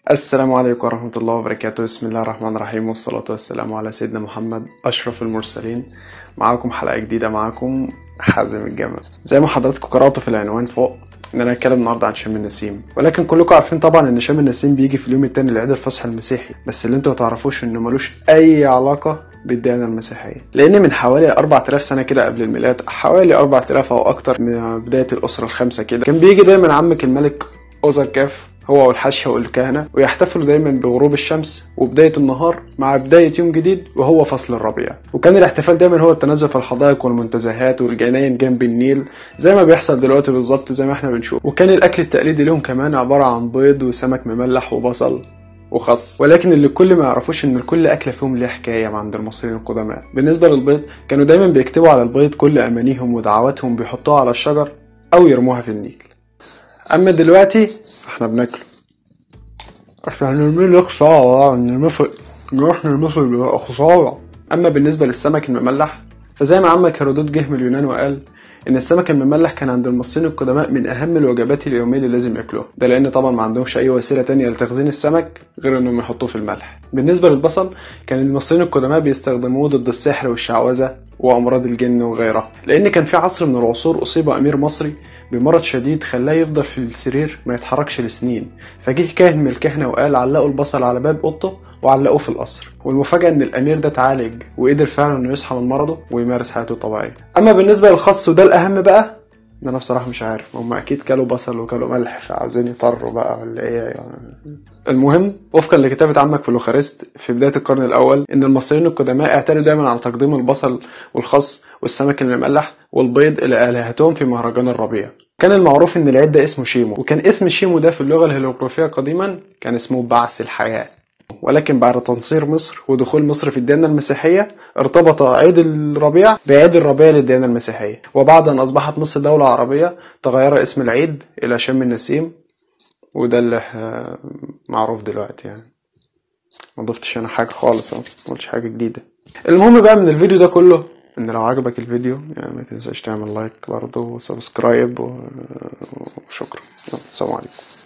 السلام عليكم ورحمة الله وبركاته. بسم الله الرحمن الرحيم، والصلاة والسلام على سيدنا محمد أشرف المرسلين. معاكم حلقة جديدة، معاكم حازم الجمل. زي ما حضراتكم قرأتوا في العنوان فوق ان انا هتكلم النهارده عن شم النسيم، ولكن كلكم عارفين طبعا ان شم النسيم بيجي في اليوم التاني لعيد الفصح المسيحي. بس اللي انتوا ما تعرفوش انه ملوش اي علاقة بالديانة المسيحية، لان من حوالي 4000 سنة كده قبل الميلاد، حوالي 4000 او اكتر، من بداية الاسرة الخامسة كده، كان بيجي دايما عمك الملك اوزركاف هو والحاشية والكهنة، ويحتفلوا دايما بغروب الشمس وبداية النهار مع بداية يوم جديد وهو فصل الربيع. وكان الاحتفال دايما هو التنزه في الحدائق والمنتزهات والجناين جنب النيل، زي ما بيحصل دلوقتي بالظبط زي ما احنا بنشوف. وكان الاكل التقليدي لهم كمان عبارة عن بيض وسمك مملح وبصل وخس. ولكن اللي الكل ما يعرفوش ان كل اكله فيهم ليها حكايه عند المصريين القدماء. بالنسبه للبيض، كانوا دايما بيكتبوا على البيض كل امانيهم ودعواتهم، بيحطوها على الشجر او يرموها في النيل. اما دلوقتي احنا بناكله عشان نرميه لك صعب ان المفرق نروح نلمسه بيبقى خسارة. اما بالنسبة للسمك المملح، فزي ما عمك هيرودوت جه من اليونان وقال ان السمك المملح كان عند المصريين القدماء من اهم الوجبات اليومية اللي لازم ياكلوها، ده لان طبعا ما عندهمش اي وسيلة تانية لتخزين السمك غير انهم يحطوه في الملح. بالنسبة للبصل، كان المصريين القدماء بيستخدموه ضد السحر والشعوذة وامراض الجن وغيرها، لان كان في عصر من العصور اصيب امير مصري بمرض شديد خلاه يفضل في السرير ما يتحركش لسنين. فجه كاهن من الكهنة وقال علقوا البصل على باب اوضته وعلقوه في القصر. والمفاجأة ان الامير ده اتعالج وقدر فعلا انه يصحى من مرضه ويمارس حياته الطبيعية. اما بالنسبة للخس، وده الاهم بقى، ده انا بصراحة مش عارف، هم اكيد كلوا بصل وكلوا ملح فعاوزين يطروا بقى ولا ايه يعني. المهم، وفقا لكتابة عمك فلوخارست في بداية القرن الاول، ان المصريين القدماء اعتادوا دايما على تقديم البصل والخس والسمك المملح والبيض الى الهتهم في مهرجان الربيع. كان المعروف ان العيد ده اسمه شيمو، وكان اسم شيمو ده في اللغة الهيروغليفية قديما كان اسمه بعث الحياة. ولكن بعد تنصير مصر ودخول مصر في الديانة المسيحية، ارتبط عيد الربيع بعيد الربيع للديانة المسيحية. وبعد أن أصبحت مصر دولة عربية، تغير اسم العيد إلى شم النسيم، وده اللي معروف دلوقتي يعني. ما ضفتش أنا حاجة خالص، ما قلتش حاجة جديدة. المهم بقى من الفيديو ده كله، ان لو عجبك الفيديو يعني ما تنساش تعمل لايك برضه وسبسكرايب وشكرا. السلام عليكم.